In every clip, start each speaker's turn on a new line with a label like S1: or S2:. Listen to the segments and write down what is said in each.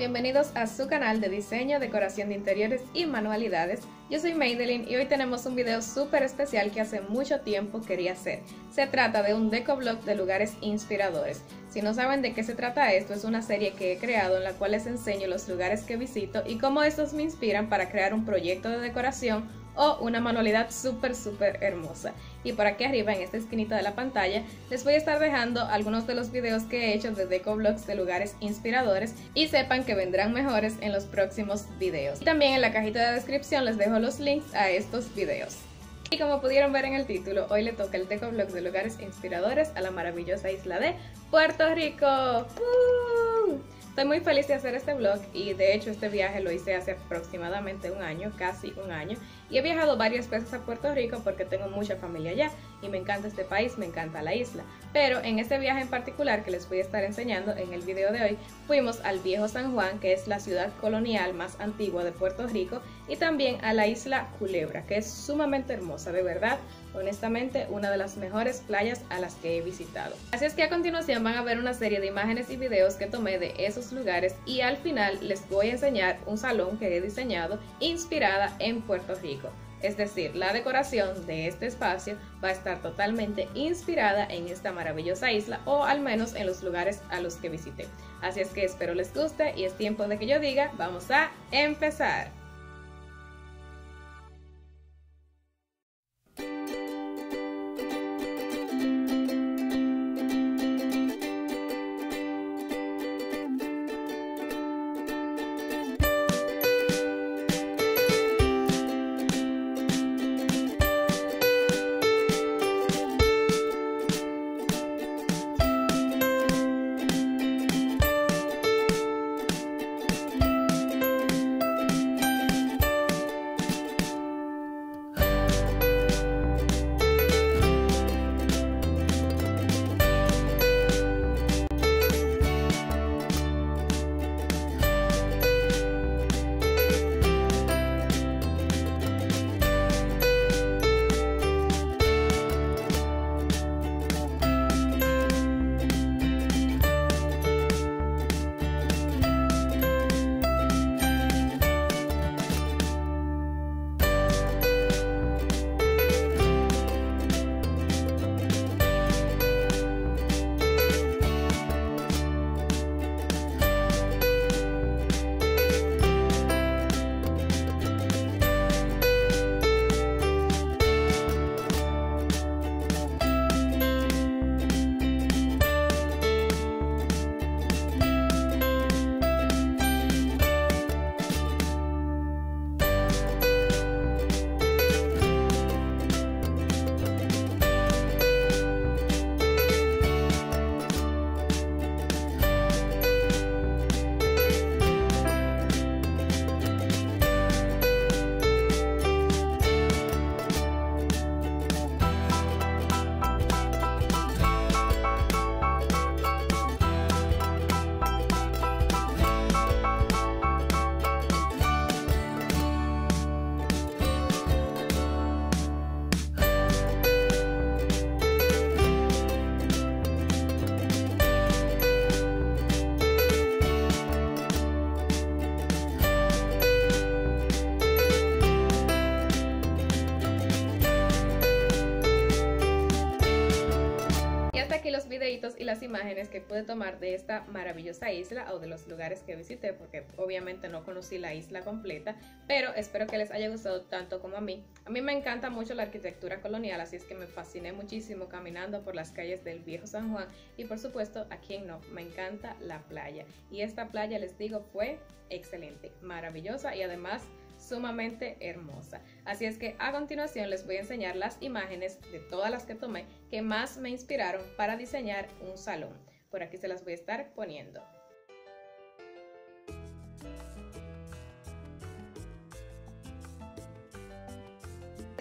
S1: bienvenidos a su canal de diseño, decoración de interiores y manualidades. Yo soy Madeline y hoy tenemos un video súper especial que hace mucho tiempo quería hacer. Se trata de un decoblog de lugares inspiradores. Si no saben de qué se trata esto, es una serie que he creado en la cual les enseño los lugares que visito y cómo estos me inspiran para crear un proyecto de decoración o una manualidad súper hermosa. Y por aquí arriba en esta esquinita de la pantalla les voy a estar dejando algunos de los videos que he hecho de decoblogs de lugares inspiradores y sepan que vendrán mejores en los próximos videos. Y también en la cajita de descripción les dejo los links a estos videos. Y como pudieron ver en el título, hoy le toca el decoblog de lugares inspiradores a la maravillosa isla de Puerto Rico. Estoy muy feliz de hacer este vlog y de hecho este viaje lo hice hace aproximadamente un año, casi un año. Y he viajado varias veces a Puerto Rico porque tengo mucha familia allá y me encanta este país, me encanta la isla. Pero en este viaje en particular que les voy a estar enseñando en el video de hoy, fuimos al Viejo San Juan, que es la ciudad colonial más antigua de Puerto Rico, y también a la isla Culebra, que es sumamente hermosa, de verdad. Honestamente, una de las mejores playas a las que he visitado. Así es que a continuación van a ver una serie de imágenes y videos que tomé de esos lugares y al final les voy a enseñar un salón que he diseñado inspirada en Puerto Rico. Es decir, la decoración de este espacio va a estar totalmente inspirada en esta maravillosa isla o al menos en los lugares a los que visité. Así es que espero les guste y es tiempo de que yo diga, vamos a empezar. Los videitos y las imágenes que pude tomar de esta maravillosa isla o de los lugares que visité, porque obviamente no conocí la isla completa, pero espero que les haya gustado tanto como a mí. A mí me encanta mucho la arquitectura colonial, así es que me fasciné muchísimo caminando por las calles del Viejo San Juan y por supuesto, a quien no, me encanta la playa. Y esta playa, les digo, fue excelente, maravillosa y además sumamente hermosa. Así es que a continuación les voy a enseñar las imágenes de todas las que tomé que más me inspiraron para diseñar un salón. Por aquí se las voy a estar poniendo.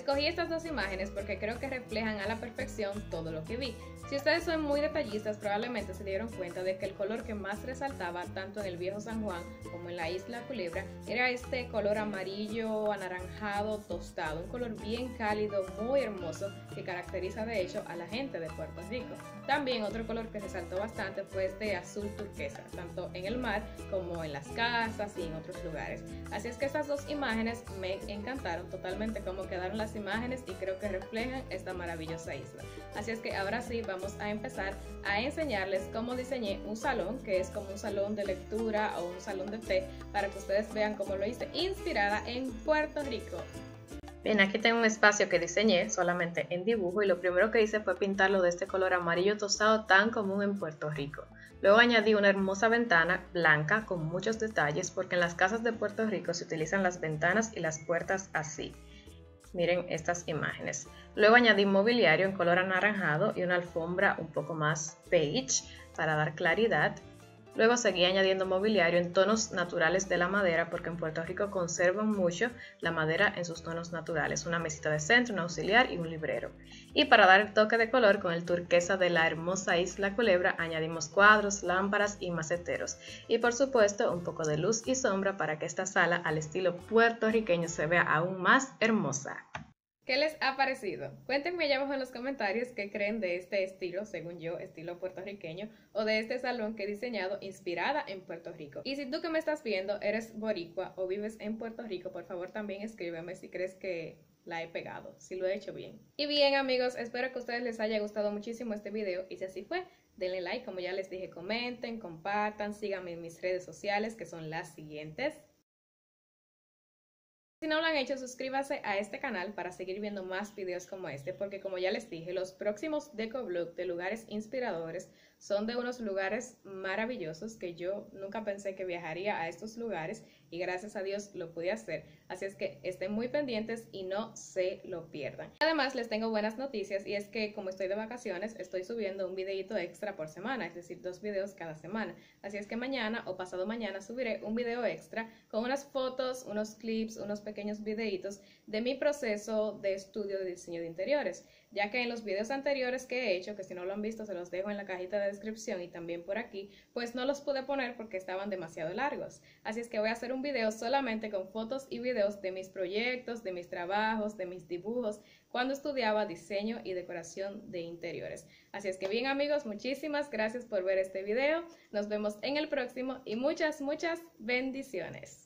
S1: Escogí estas dos imágenes porque creo que reflejan a la perfección todo lo que vi. Si ustedes son muy detallistas, probablemente se dieron cuenta de que el color que más resaltaba tanto en el viejo San Juan como en la isla Culebra era este color amarillo anaranjado tostado, un color bien cálido, muy hermoso, que caracteriza de hecho a la gente de Puerto Rico. También otro color que resaltó bastante fue este azul turquesa, tanto en el mar como en las casas y en otros lugares. Así es que estas dos imágenes me encantaron totalmente cómo quedaron las imágenes y creo que reflejan esta maravillosa isla. Así es que ahora sí vamos a empezar a enseñarles cómo diseñé un salón, que es como un salón de lectura o un salón de té, para que ustedes vean cómo lo hice inspirada en Puerto Rico. Bien, aquí tengo un espacio que diseñé solamente en dibujo y lo primero que hice fue pintarlo de este color amarillo tostado tan común en Puerto Rico. Luego añadí una hermosa ventana blanca con muchos detalles porque en las casas de Puerto Rico se utilizan las ventanas y las puertas así. Miren estas imágenes. Luego añadí mobiliario en color anaranjado y una alfombra un poco más beige para dar claridad. Luego seguí añadiendo mobiliario en tonos naturales de la madera porque en Puerto Rico conservan mucho la madera en sus tonos naturales. Una mesita de centro, un auxiliar y un librero. Y para dar el toque de color con el turquesa de la hermosa isla Culebra añadimos cuadros, lámparas y maceteros. Y por supuesto un poco de luz y sombra para que esta sala al estilo puertorriqueño se vea aún más hermosa. ¿Qué les ha parecido? Cuéntenme allá abajo en los comentarios qué creen de este estilo, según yo, estilo puertorriqueño, o de este salón que he diseñado inspirada en Puerto Rico. Y si tú que me estás viendo eres boricua o vives en Puerto Rico, por favor también escríbeme si crees que la he pegado, si lo he hecho bien. Y bien amigos, espero que a ustedes les haya gustado muchísimo este video y si así fue, denle like, como ya les dije, comenten, compartan, síganme en mis redes sociales que son las siguientes. Si no lo han hecho, suscríbase a este canal para seguir viendo más videos como este, porque como ya les dije, los próximos decovlogs de lugares inspiradores son de unos lugares maravillosos que yo nunca pensé que viajaría a estos lugares y gracias a Dios lo pude hacer. Así es que estén muy pendientes y no se lo pierdan. Además les tengo buenas noticias y es que como estoy de vacaciones estoy subiendo un videito extra por semana, es decir 2 videos cada semana. Así es que mañana o pasado mañana subiré un video extra con unas fotos, unos clips, unos pequeños videitos de mi proceso de estudio de diseño de interiores, ya que en los videos anteriores que he hecho, que si no lo han visto se los dejo en la cajita de descripción y también por aquí, pues no los pude poner porque estaban demasiado largos. Así es que voy a hacer un video solamente con fotos y videos de mis proyectos, de mis trabajos, de mis dibujos, cuando estudiaba diseño y decoración de interiores. Así es que bien amigos, muchísimas gracias por ver este video, nos vemos en el próximo y muchas bendiciones.